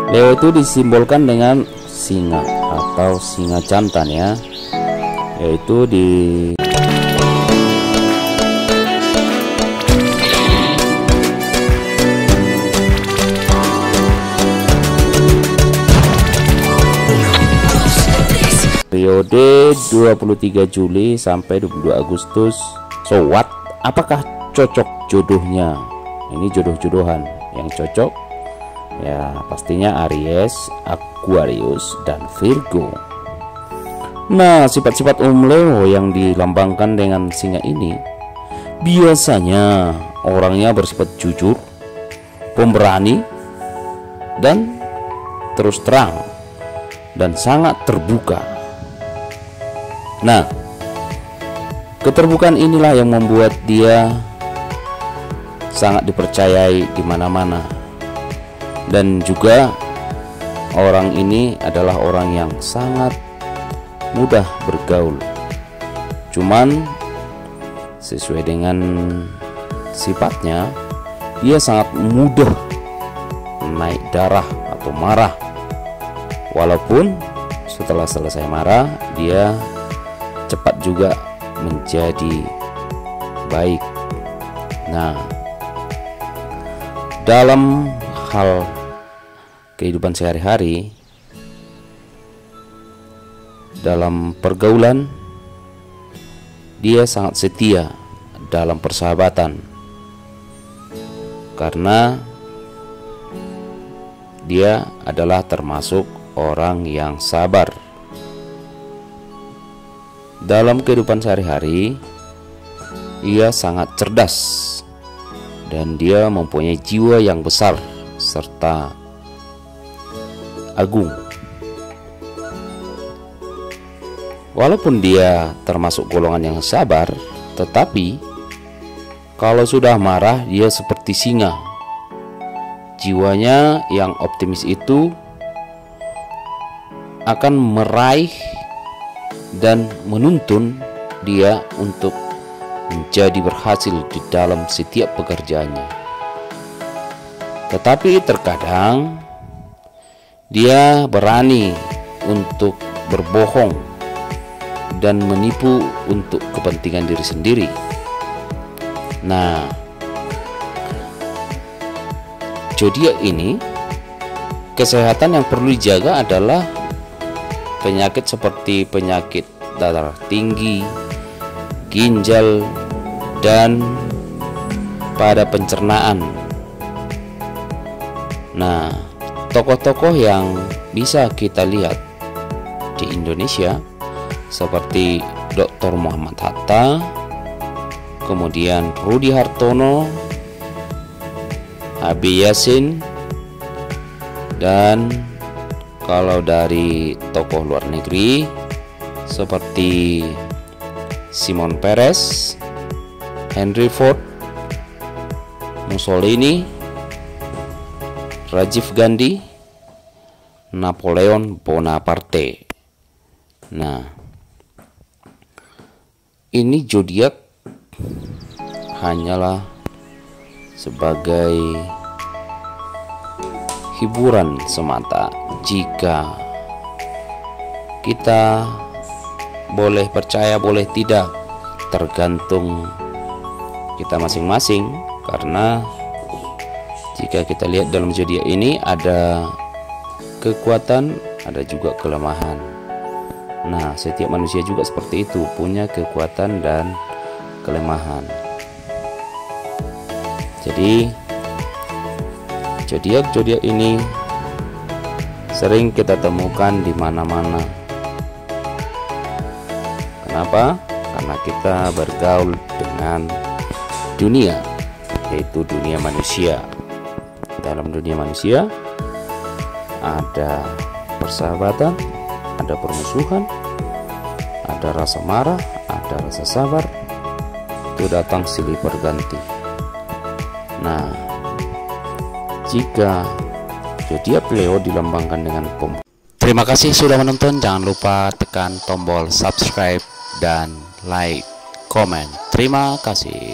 Leo itu disimbolkan dengan singa atau singa jantan ya, yaitu di periode 23 Juli sampai 22 Agustus. So what? Apakah cocok jodohnya? Ini jodoh-jodohan yang cocok ya, pastinya Aries, Aquarius, dan Virgo. Nah, sifat-sifat Leo yang dilambangkan dengan singa ini biasanya orangnya bersifat jujur, pemberani, dan terus terang, dan sangat terbuka. Nah, keterbukaan inilah yang membuat dia sangat dipercayai di mana-mana. Dan juga orang ini adalah orang yang sangat mudah bergaul. Cuman sesuai dengan sifatnya, dia sangat mudah naik darah atau marah. Walaupun setelah selesai marah, dia cepat juga menjadi baik. Nah, dalam hal kehidupan sehari-hari, dalam pergaulan, dia sangat setia dalam persahabatan karena dia adalah termasuk orang yang sabar. Dalam kehidupan sehari-hari, ia sangat cerdas dan dia mempunyai jiwa yang besar serta agung. Walaupun dia termasuk golongan yang sabar, tetapi kalau sudah marah dia seperti singa. Jiwanya yang optimis itu akan meraih dan menuntun dia untuk menjadi berhasil di dalam setiap pekerjaannya. Tetapi terkadang dia berani untuk berbohong dan menipu untuk kepentingan diri sendiri. Nah, zodiak ini, kesehatan yang perlu dijaga adalah penyakit seperti penyakit darah tinggi, ginjal, dan pada pencernaan. Nah, tokoh-tokoh yang bisa kita lihat di Indonesia seperti Dr. Muhammad Hatta, kemudian Rudy Hartono, Habibie Yasin, dan kalau dari tokoh luar negeri seperti Shimon Peres, Henry Ford, Mussolini, Rajiv Gandhi, Napoleon Bonaparte. Nah, ini zodiak hanyalah sebagai hiburan semata. Jika kita boleh percaya boleh tidak, tergantung kita masing-masing. Karena jika kita lihat dalam zodiak ini ada kekuatan, ada juga kelemahan. Nah, setiap manusia juga seperti itu, punya kekuatan dan kelemahan. Jadi zodiak ini sering kita temukan di mana-mana. Kenapa? Karena kita bergaul dengan dunia, yaitu dunia manusia. Dalam dunia manusia ada persahabatan, ada permusuhan, ada rasa marah, ada rasa sabar. Itu datang silih berganti. Nah, jika zodiak Leo dilambangkan dengan pom. Terima kasih sudah menonton. Jangan lupa tekan tombol subscribe dan like, komen. Terima kasih.